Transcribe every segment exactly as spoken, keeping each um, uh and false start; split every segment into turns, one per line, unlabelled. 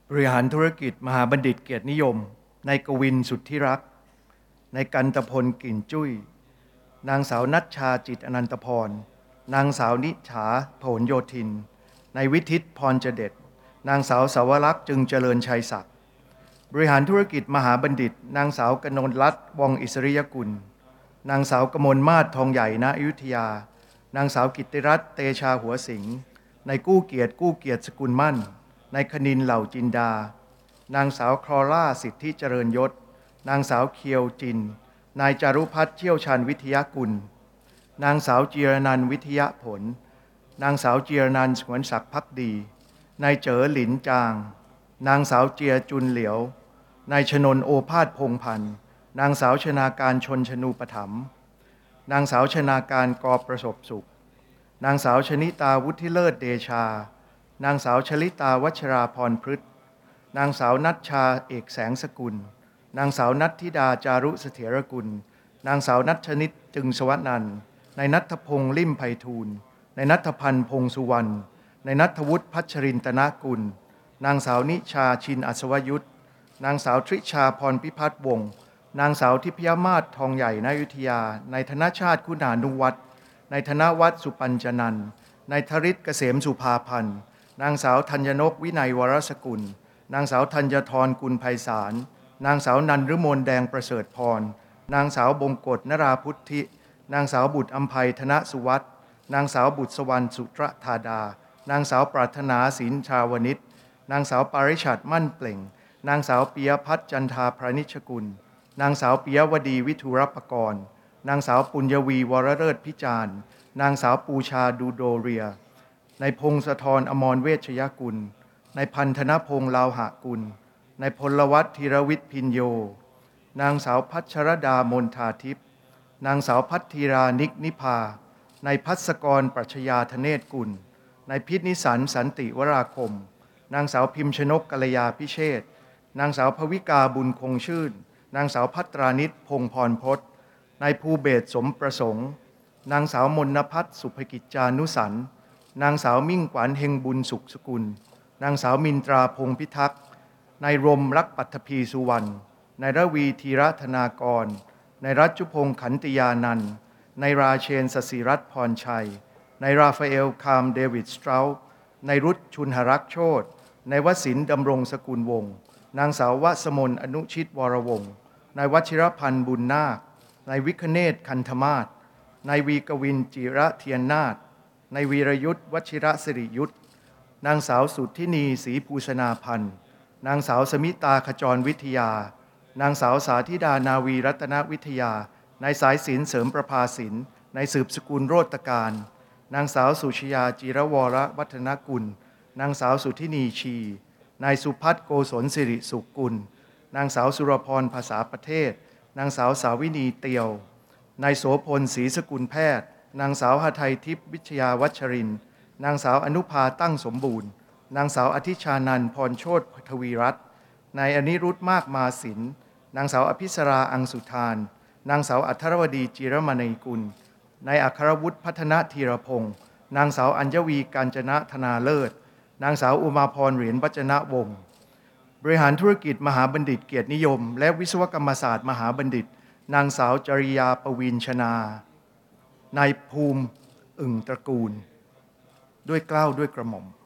บริหารธุรกิจมหาบัณฑิตเกียรตินิยมนายกวินสุทธิรักษ์นายกันตพลกลิ่นจุ้ยนางสาวนัชชาจิตอนันตพรนางสาวนิษฐาโผลโยธินนายวิทิตพรเจเด็ดนางสาวสาวรักษ์จึงเจริญชัยศักดิ์บริหารธุรกิจมหาบัณฑิตนางสาวกนลรัตน์วงศ์อิสริยกุลนางสาวกมลมาศทองใหญ่ณอยุธยานางสาวกิตติรัตน์เตชาหัวสิงห์นายกู้เกียรติกู้เกียรติสกุลมั่นนายคณินเหล่าจินดานางสาวคลอร่าสิทธิเจริญยศนางสาวเคียวจินนายจารุพัฒน์เชี่ยวชาญวิทยากุลนางสาวจีรนันท์วิทยาผลนางสาวจีรนันท์สวนศักดิ์ภักดีนายเจ๋อหลินจางนางสาวเจียจุนเหลียวนายชนนโอภาสพงษ์พันธ์นางสาวชนาการชนชนูปถัมภ์นางสาวชนาการกอประสบสุขนางสาวชนิตาวุฒิเลิศเดชานางสาวชลิตาวัชราพรพฤกษ์นางสาวนัชชาเอกแสงสกุลนางสาวนัทธิดาจารุเสถียรกุลนางสาวนัชนิตจึงสวนันท์นายณัฐพงษ์ลิ่มไพฑูรย์นายณัฐพันธ์พงษ์สุวรรณนายณัฐวุฒิพัชรินตนกุลนางสาวนิชาชินอัศวยุทธนางสาวทริชาพรพิพัฒน์วงศ์นางสาวทิพยมาศทองใหญ่ณอยุธยานายธนชาติคุณานุวัฒน์นายธนวัฒน์สุปัญจนันท์นายธริศเกษมสุภาพันธ์นางสาวธัญนกวินัยวรสกุลนางสาวธัญธรกุลไพศาลนางสาวนันฤมลแดงประเสริฐพรนางสาวบงกฎนราพุทธินางสาวบุตรอัมภัยธนสุวัฒน์นางสาวบุตรสวรรณสุตรธาดานางสาวปรารถนาศิลชาวนิชนางสาวปาริชัดมั่นเปล่งนางสาวปิยพัฒน์จันทาพระนิชกุลนางสาวปิยวดีวิทุรปกรณ์นางสาวปุญญวีวรเลิศพิจารณ์นางสาวปูชาดูโดเรียนายพงศธรอมรเวชยกุลนายพันธนพงษ์ลาวหะกุลนายพลวัฒน์ธีรวิทย์พินโยนางสาวพัชรดามนทาทิพย์นางสาวพัทธีรานิกนิพานายพัศกรปรัชญาธเนศกุลนายพิษนิสันสันติวราคมนางสาวพิมชนกกัลยาพิเชษนางสาวภวิกาบุญคงชื่นนางสาวพัตรานิชพงพรพจน์นายภูเบศสมประสงค์นางสาวมนภัทรสุภกิจจานุสันนางสาวมิ่งขวัญเฮงบุญสุขสกุลนางสาวมินตราพงพิทักษ์นายรมรักปัทภีสุวรรณนายระวีธีรธนากรนายรัชพงศ์ขันติยานันท์นายราเชนสศิรัตน์พรชัยนายราฟาเอลคามเดวิดสตราว์นายรุธชุนหรักษ์โชตินายวสินดำรงสกุลวงศ์นางสาววสมนอนุชิตวรวงศ์นายวชิรพันธ์บุญนาคนายวิคเนศคันธมาศนายวีกวินจิระเทียนนาถนายวีรยุทธวชิระสิริยุทธนางสาวสุทธินีศรีภูชนาพันธ์นางสาวสมิตาขจรวิทยานางสาวสาธิดานาวีรัตนวิทยานายสายศิลป์เสริมประภาสินนายสืบสกุลโรจการนางสาวสุชยาจิรวรวัฒนกุลนางสาวสุทธินีชีนายสุพัฒน์โกศลสิริสุกุลนางสาวสุรพรภาษาประเทศนางสาวสาวินีเตียวนายโสพลศรีสกุลแพทย์นางสาวหทัยทิพย์วิชยาวัชรินทร์นางสาวอนุภาตั้งสมบูรณ์นางสาวอธิชานันท์พรโชติทวีรัตน์นายอนิรุธมากมาศิลป์นางสาวอภิสราอังสุธานนางสาวอัทรวดีจิรมณีกุลนายอัครวุฒิพัฒนธีรพงศ์นางสาวอัญวีกาญจนะธนาเลิศนางสาวอุมาพรเหรียญวัจนะวงศ์บริหารธุรกิจมหาบัณฑิตเกียรตินิยมและวิศวกรรมศาสตร์มหาบัณฑิตนางสาวจริยาปวีณชนานายภูมิอึ่งตระกูลด้วยเกล้าด้วยกระหม่อม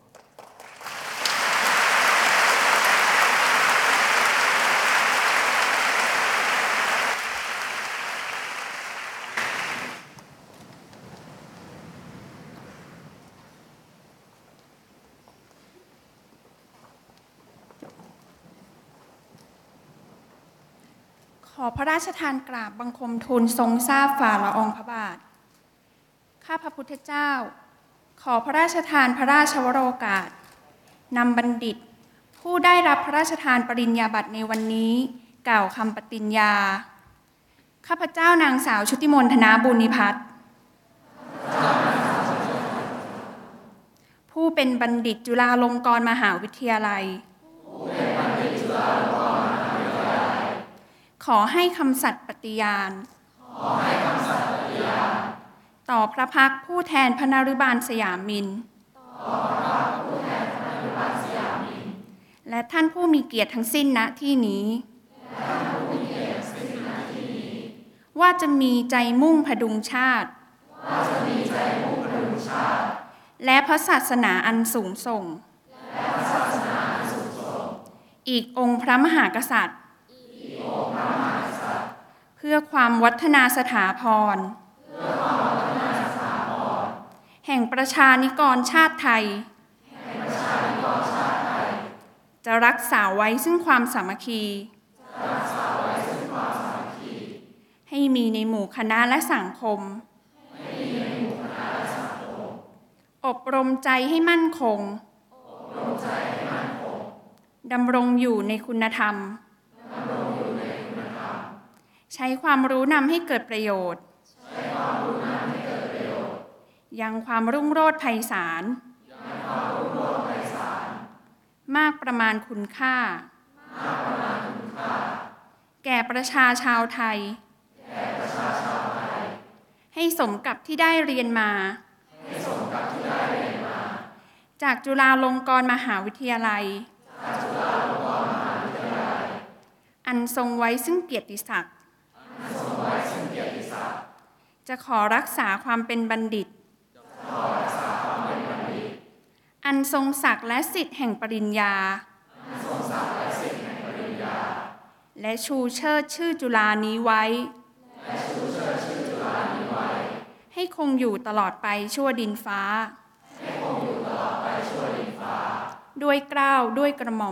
ขอพระราชทานกราบบังคมทูลทรงทราบฝ่าละอองพระบาทข้าพระพุทธเจ้าขอพระราชทานพระราชวโรกาสนำบัณฑิตผู้ได้รับพระราชทานปริญญาบัตรในวันนี้กล่าวคำปฏิญญาข้าพเจ้านางสาวชุติมนต์ธนาบุญนิพัฒน์ผู้เป็นบัณฑิตจุฬาลงกรณ์มหาวิทยาลัยขอให้คำสัตย์ปฏิญาณต่อพระพักตร์ผู้แทนพระนฤบาลสยามินและท่านผู้มีเกียรติทั้งสิ้นณที่นี้ว่าจะมีใจมุ่งพดุงชาติและพระศาสนาอันสูงส่งอีกองค์พระมหากษัตริย์เพื่อความวัฒนาสถาพรแห่งประชานิกรชาติไทยจะรักษาไว้ซึ่งความสามัคคีให้มีในหมู่คณะและสังคมอบรมใจให้มั่นคงดำรงอยู่ในคุณธรรมใช้ความรู้นำให้เกิดประโยชน์ยังความรุ่งโรจน์ไพศาลมากประมาณคุณค่าแก่ประชาชาวไทยให้สมกับที่ได้เรียนมาจากจุฬาลงกรณ์มหาวิทยาลัยอันทรงไว้ซึ่งเกียรติศักดิ์จะขอรักษาความเป็นบัณฑิตอันทรงศักดิ์และสิทธิ์แห่งปริญญาและชูเชิดชื่อจุฬานี้ไว้ให้คงอยู่ตลอดไปชั่วดินฟ้าด้วยเกล้าด้วยกระหม่อม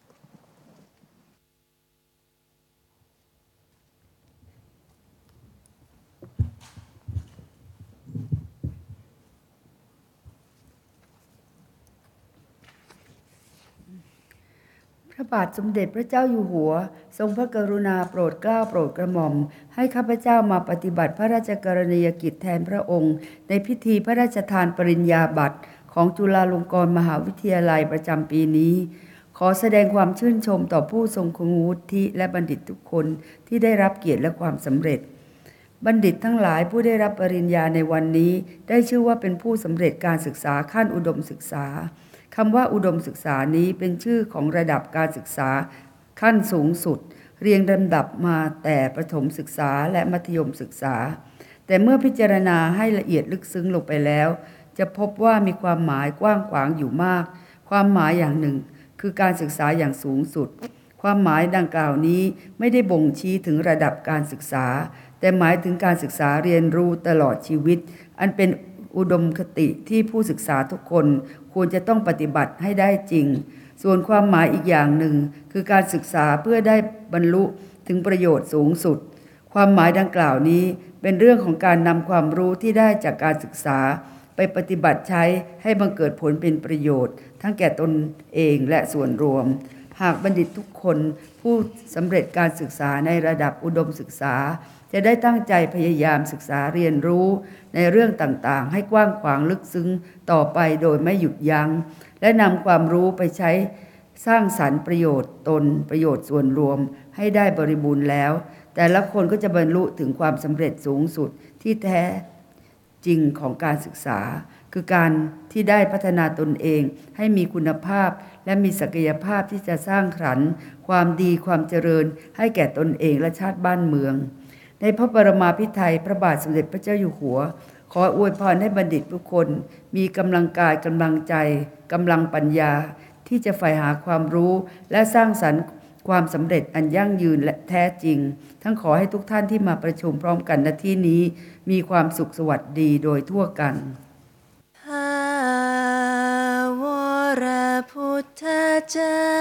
พระบาทสมเด็จพระเจ้าอยู่หัวทรงพระกรุณาโปรดเกล้าโปรดกระหม่อมให้ข้าพเจ้ามาปฏิบัติพระราชกรณียกิจแทนพระองค์ในพิธีพระราชทานปริญญาบัตรของจุฬาลงกรณ์มหาวิทยาลัยประจำปีนี้ขอแสดงความชื่นชมต่อผู้ทรงคุณวุฒิและบัณฑิตทุกคนที่ได้รับเกียรติและความสำเร็จบัณฑิตทั้งหลายผู้ได้รับปริญญาในวันนี้ได้ชื่อว่าเป็นผู้สำเร็จการศึกษาขั้นอุดมศึกษาคำว่าอุดมศึกษานี้เป็นชื่อของระดับการศึกษาขั้นสูงสุดเรียงลำดับมาแต่ประถมศึกษาและมัธยมศึกษาแต่เมื่อพิจารณาให้ละเอียดลึกซึ้งลงไปแล้วจะพบว่ามีความหมายกว้างขวางอยู่มากความหมายอย่างหนึ่งคือการศึกษาอย่างสูงสุดความหมายดังกล่าวนี้ไม่ได้บ่งชี้ถึงระดับการศึกษาแต่หมายถึงการศึกษาเรียนรู้ตลอดชีวิตอันเป็นอุดมคติที่ผู้ศึกษาทุกคนควรจะต้องปฏิบัติให้ได้จริงส่วนความหมายอีกอย่างหนึ่งคือการศึกษาเพื่อได้บรรลุถึงประโยชน์สูงสุดความหมายดังกล่าวนี้เป็นเรื่องของการนำความรู้ที่ได้จากการศึกษาไปปฏิบัติใช้ให้บังเกิดผลเป็นประโยชน์ทั้งแก่ตนเองและส่วนรวมหากบัณฑิตทุกคนผู้สำเร็จการศึกษาในระดับอุดมศึกษาจะได้ตั้งใจพยายามศึกษาเรียนรู้ในเรื่องต่างๆให้กว้างขวางลึกซึ้งต่อไปโดยไม่หยุดยั้งและนำความรู้ไปใช้สร้างสรรค์ประโยชน์ตนประโยชน์ส่วนรวมให้ได้บริบูรณ์แล้วแต่ละคนก็จะบรรลุถึงความสำเร็จสูงสุดที่แท้จริงของการศึกษาคือการที่ได้พัฒนาตนเองให้มีคุณภาพและมีศักยภาพที่จะสร้างสรรค์ความดีความเจริญให้แก่ตนเองและชาติบ้านเมืองในพระปรมาภิไธยพระบาทสมเด็จพระเจ้าอยู่หัวขออวยพรให้บัณฑิตทุกคนมีกำลังกายกำลังใจกำลังปัญญาที่จะใฝ่หาความรู้และสร้างสรรค์ความสำเร็จอันยั่งยืนและแท้จริงทั้งขอให้ทุกท่านที่มาประชุมพร้อมกันณที่นี้มีความสุขสวัสดีโดยทั่วกัน
ภาวรพุทธเจ้า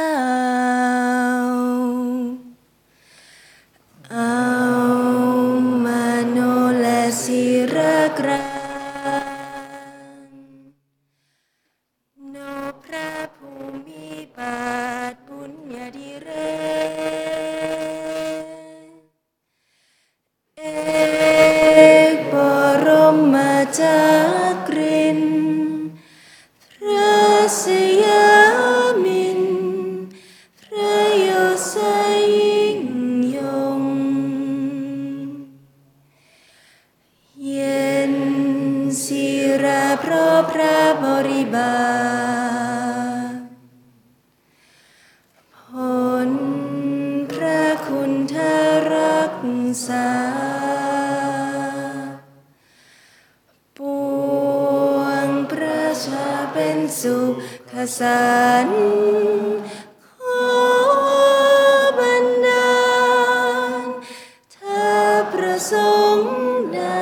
เอามาโนและศิรกรานโนพระภูมิบาทบุญญาธิเรเอกบรมจักรินทร์พระสยามินทร์พระยศยิ่งยงเย็นศิระเพราะพระบริบาลสารปวงประชาเป็นสุขสันต์ขอบันดาลถ้าประสงค์ใด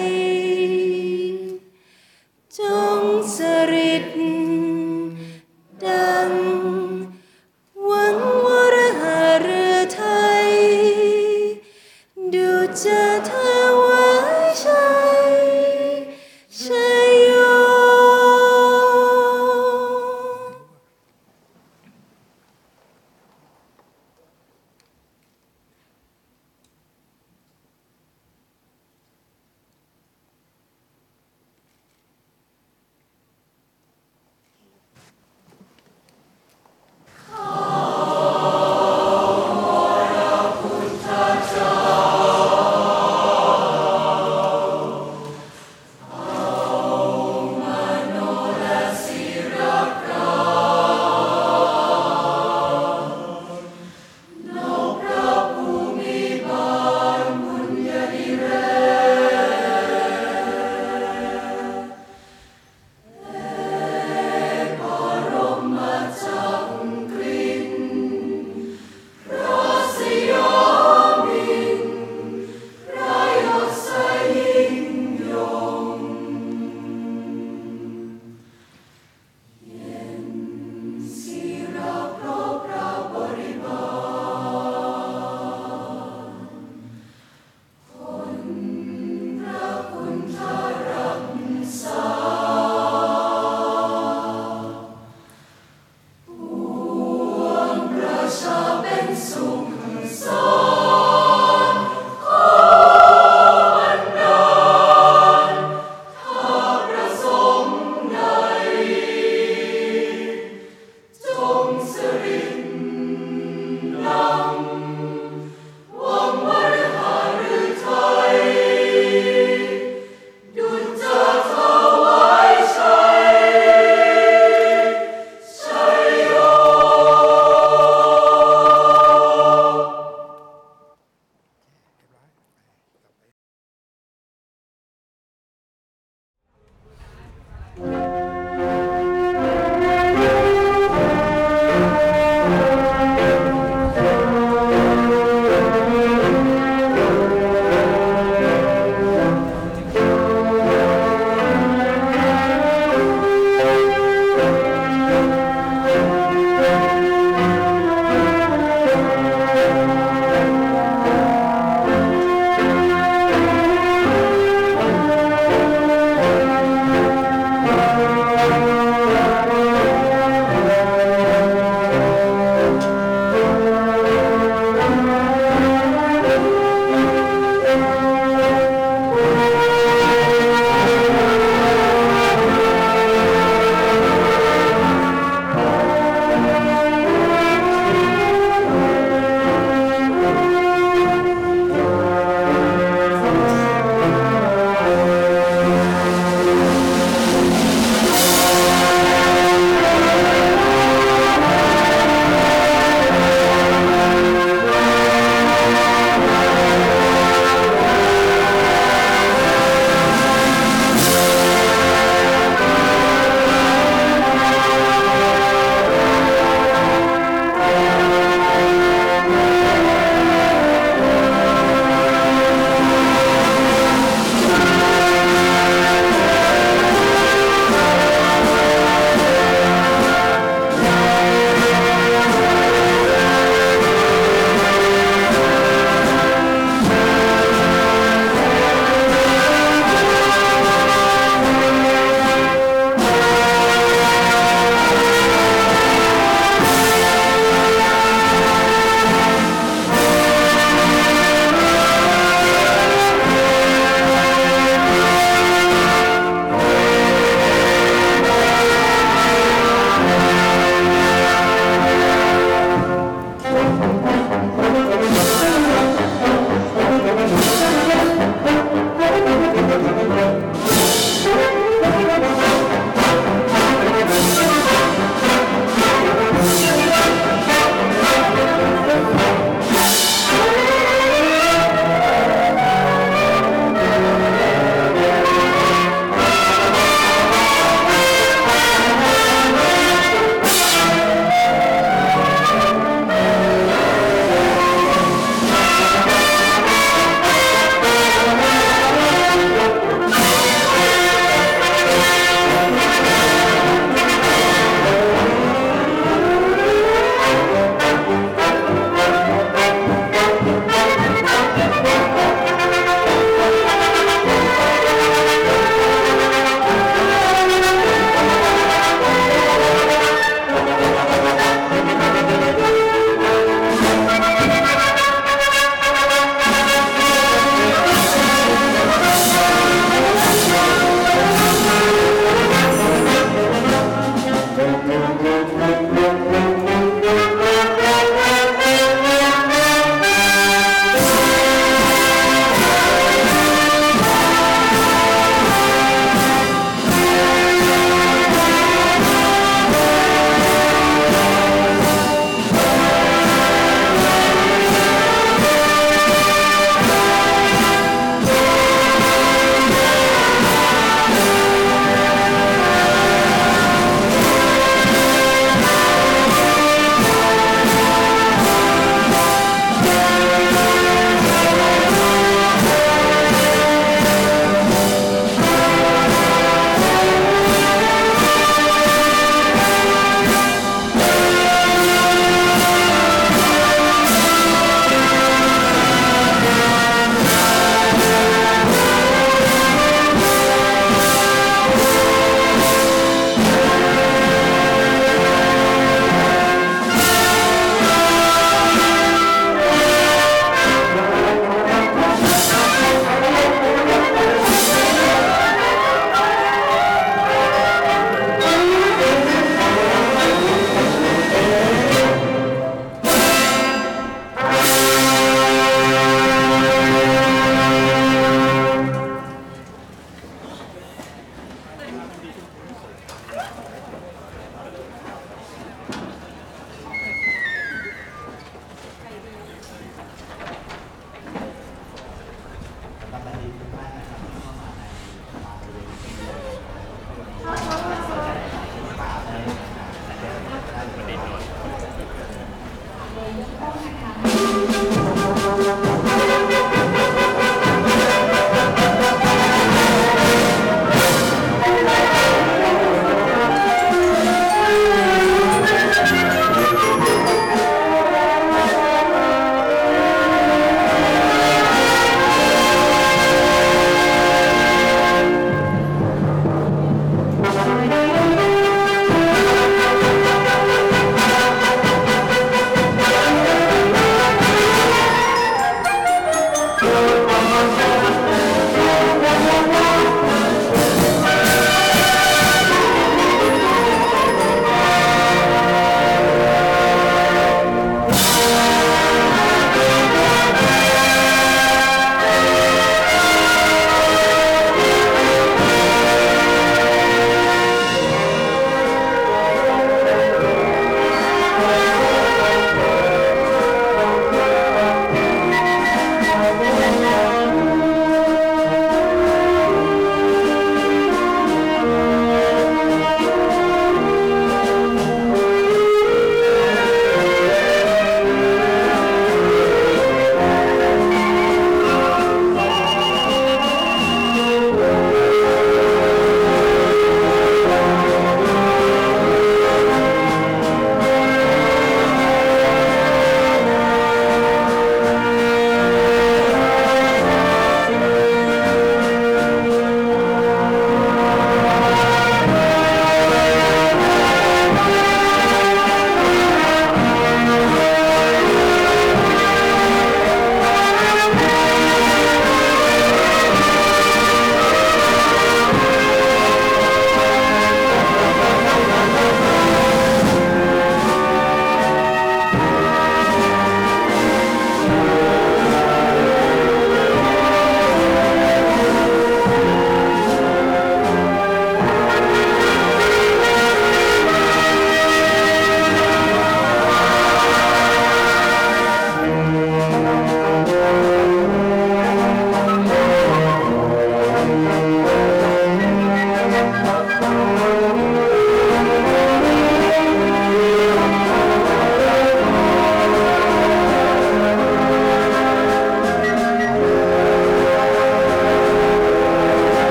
จงสริดดังหวังวรหฤทัยดุจจะถวายชัยชัยโย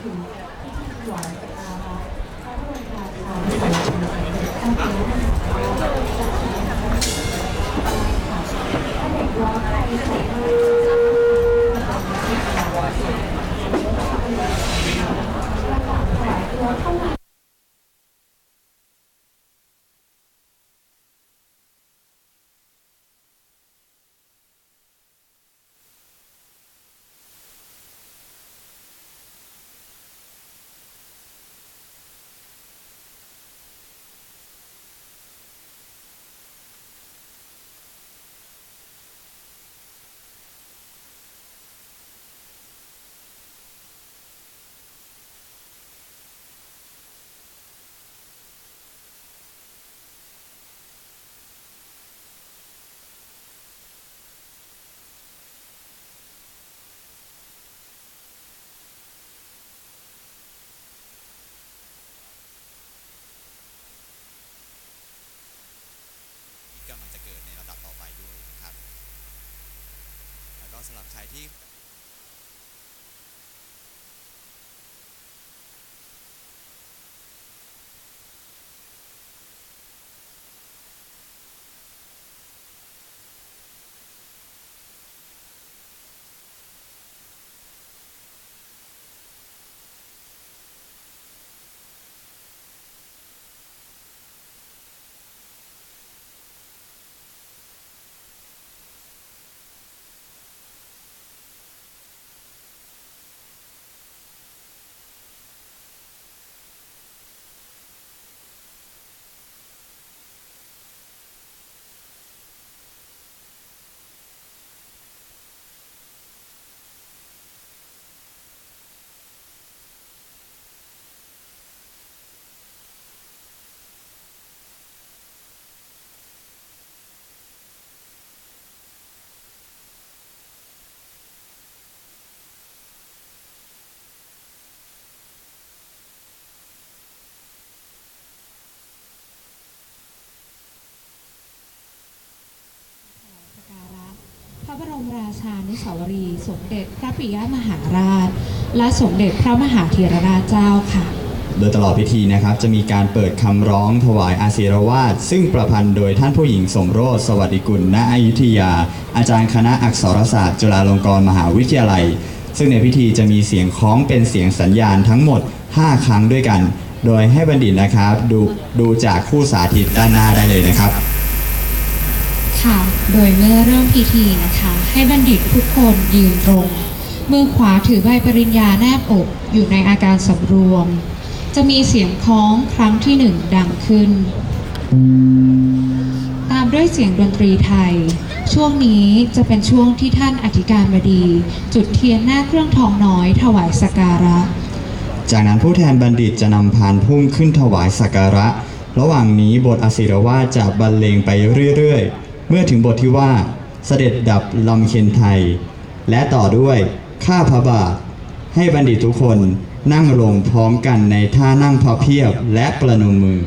กำลังจะเกิดในลำดับต่อไปด้วยนะครับแล้วก็สำหรับใครที่
พระบรมราชานุสาวรีย์สมเด็จพระปิยมหาราชและสมเด็จพระมหาเถรราชเจ้าค่ะ
โดยตลอดพิธีนะครับจะมีการเปิดคำร้องถวายอาศิรวาทซึ่งประพันธ์โดยท่านผู้หญิงสมโรสสวัสดิกุลณอยุธยาอาจารย์คณะอักษรศาสตร์จุฬาลงกรณ์มหาวิทยาลัยซึ่งในพิธีจะมีเสียงคล้องเป็นเสียงสัญญาณทั้งหมดห้าครั้งด้วยกันโดยให้บัณฑิตนะครับดูดูจากคู่สาธิตด้านหน้าได้เลยนะครับ
ค่ะโดยเมื่อเริ่มพิธีนะคะให้บัณฑิตทุกคนยืนตรงมือขวาถือใบปริญญาแนบอกอยู่ในอาการสำรวมจะมีเสียงคล้องครั้งที่หนึ่งดังขึ้นตามด้วยเสียงดนตรีไทยช่วงนี้จะเป็นช่วงที่ท่านอธิการบดีจุดเทียนหน้าเครื่องทองน้อยถวายสักการะ
จากนั้นผู้แทนบัณฑิตจะนำพานพุ่มขึ้นถวายสักการะระหว่างนี้บทอาศิรวาทจะบรรเลงไปเรื่อยๆเมื่อถึงบทที่ว่าเสด็จดับลำเค็ญไทยและต่อด้วยข้าพระบาทให้บัณฑิตทุกคนนั่งลงพร้อมกันในท่านั่งพับเพียบและประนมมือ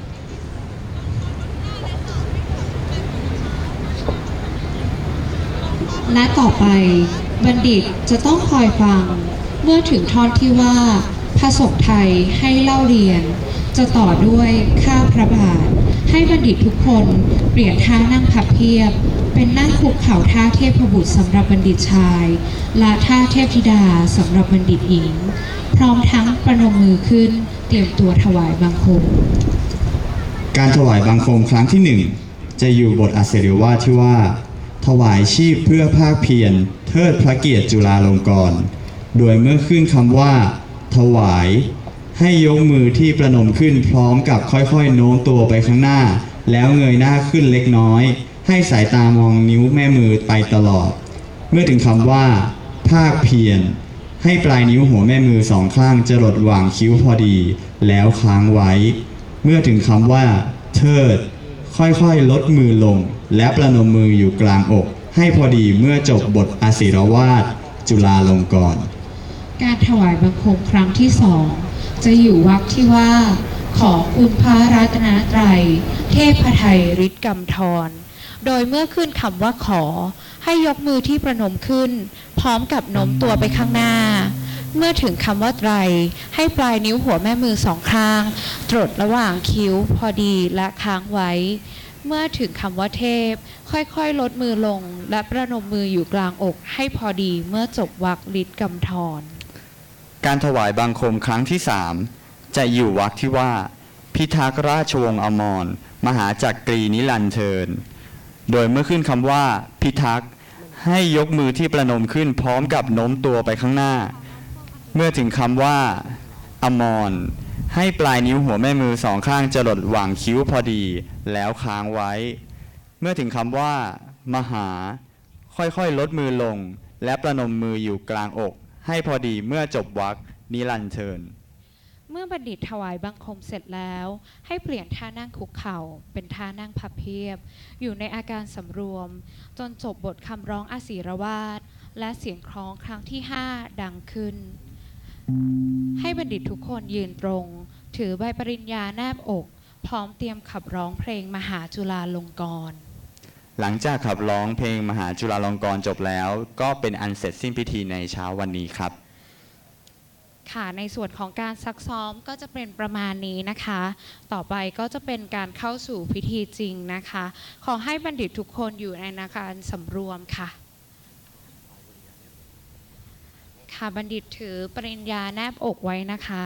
และต่อไปบัณฑิตจะต้องคอยฟังเมื่อถึงท่อนที่ว่าพระสงฆ์ไทยให้เล่าเรียนจะต่อด้วยข้าพระบาทให้บัณฑิตทุกคนเปลี่ยนท่านั่งพับเพียบเป็นนั่งคุกเข่าท่าเทพบุตรสำหรับบัณฑิตชายและท่าเทพธิดาสำหรับบัณฑิตหญิงพร้อมทั้งประนมมือขึ้นเตรียมตัวถวายบังคม
การถวายบังคมครั้งที่หนึ่งจะอยู่บทอาศิรวาทที่ว่าถวายชีพเพื่อภาคเพียรเทิดพระเกียรติจุฬาลงกรณ์โดยเมื่อขึ้นคำว่าถวายให้ยกมือที่ประนมขึ้นพร้อมกับค่อยๆโน้มตัวไปข้างหน้าแล้วเงยหน้าขึ้นเล็กน้อยให้สายตามองนิ้วแม่มือไปตลอดเมื่อถึงคำว่าภาคเพียรให้ปลายนิ้วหัวแม่มือสองข้างจรดหว่างคิ้วพอดีแล้วค้างไว้เมื่อถึงคำว่าเทิดค่อยๆลดมือลงและประนมมืออยู่กลางอกให้พอดีเมื่อจบบทอาศิรวาทจุฬาลงกรณ์
การถวายบังคมครั้งที่สองจะอยู่วรรคที่ว่าขอคุณพระรัตนตรัยเทพไทยฤทธิ์กำธรโดยเมื่อขึ้นคำว่าขอให้ยกมือที่ประนมขึ้นพร้อมกับโน้มตัวไปข้างหน้าเมื่อถึงคำว่าไตรให้ปลายนิ้วหัวแม่มือสองข้างตรดระหว่างคิ้วพอดีและค้างไว้เมื่อถึงคำว่าเทพค่อยๆลดมือลงและประนมมืออยู่กลางอกให้พอดีเมื่อจบวรรคฤทธิ์กำธร
การถวายบังคมครั้งที่สามจะอยู่วรรคที่ว่าพิทักษ์ราชวงศ์อมรมหาจักรีนิรันดร์เทินโดยเมื่อขึ้นคำว่าพิทักษ์ให้ยกมือที่ประนมขึ้นพร้อมกับโน้มตัวไปข้างหน้าเมื่อถึงคำว่าอมรให้ปลายนิ้วหัวแม่มือสองข้างจรดหว่างคิ้วพอดีแล้วค้างไว้เมื่อถึงคำว่ามหาค่อยๆลดมือลงและประนมมืออยู่กลางอกให้พอดีเมื่อจบวรรคนิรันดร์เทิน
เมื่อบัณฑิตถวายบังคมเสร็จแล้วให้เปลี่ยนท่านั่งคุกเข่าเป็นท่านั่งพับเพียบอยู่ในอาการสำรวมจนจบบทคำร้องอาศีรวาทและเสียงคล้องครั้งที่ห้าดังขึ้นให้บัณฑิตทุกคนยืนตรงถือใบปริญญาแนบอกพร้อมเตรียมขับร้องเพลงมหาจุฬาลงกรณ์
หลังจากขับร้องเพลงมหาจุฬาลงกรณ์จบแล้วก็เป็นอันเสร็จสิ้นพิธีในเช้าวันนี้ครับ
ค่ะในส่วนของการซักซ้อมก็จะเป็นประมาณนี้นะคะต่อไปก็จะเป็นการเข้าสู่พิธีจริงนะคะขอให้บัณฑิตทุกคนอยู่ในอาการสำรวมค่ะค่ะบัณฑิตถือปริญญาแนบอกไว้นะคะ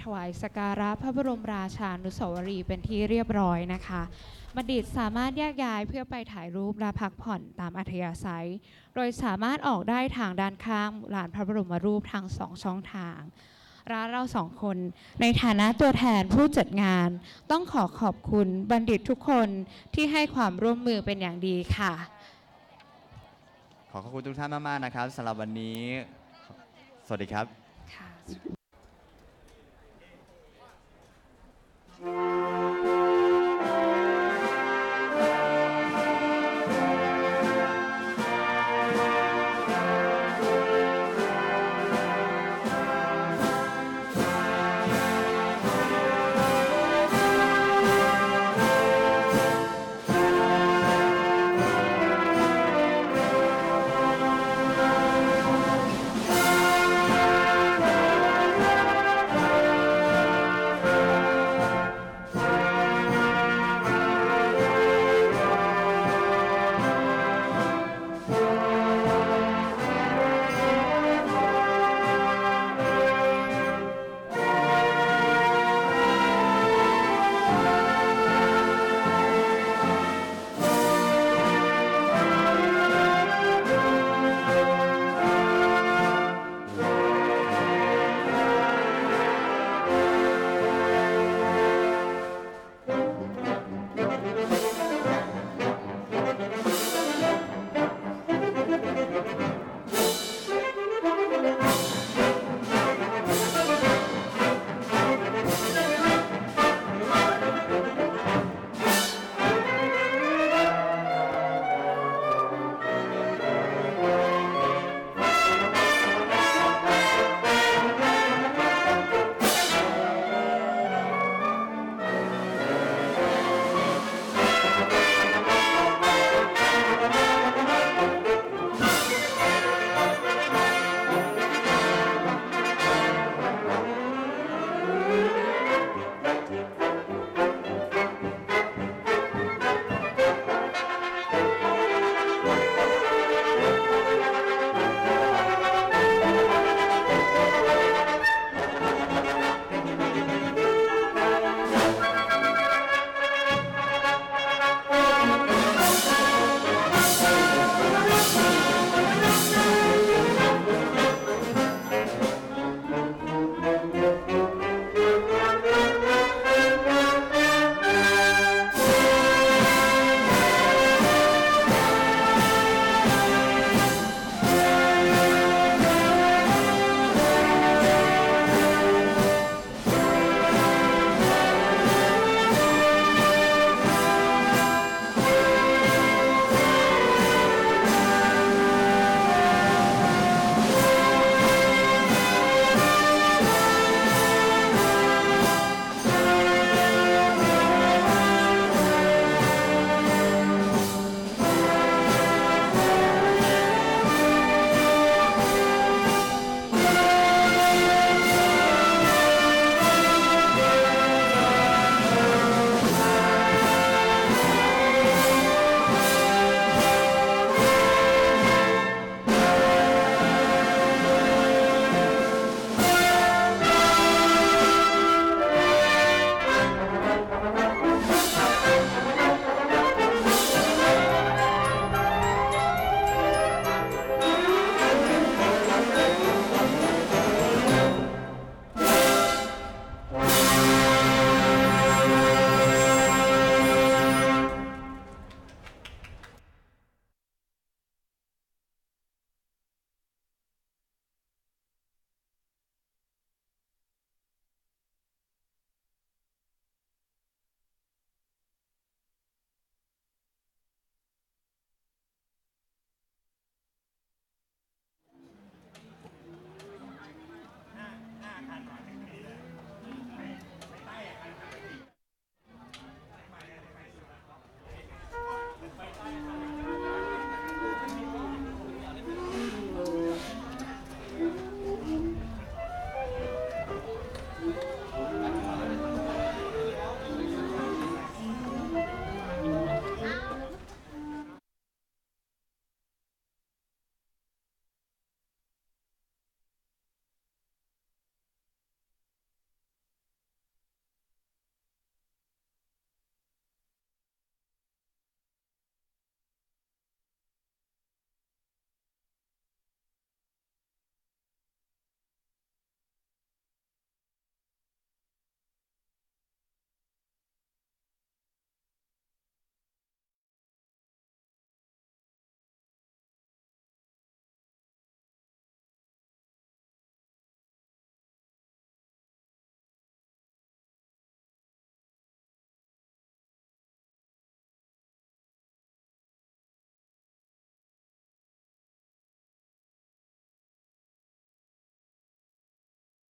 ถวายสักการะพระบรมราชานุสาวรีย์เป็นที่เรียบร้อยนะคะบัณฑิตสามารถแยกย้ายเพื่อไปถ่ายรูปและพักผ่อนตามอัธยาศัยโดยสามารถออกได้ทางด้านข้างลานพระบรมรูปทางสองช่องทางและเราสองคนในฐานะตัวแทนผู้จัดงานต้องขอขอบคุณบัณฑิตทุกคนที่ให้ความร่วมมือเป็นอย่างดีค่ะ
ขอขอบคุณทุกท่านมากๆนะครับสำหรับวันนี้สวัสดีครับ
ค่ะ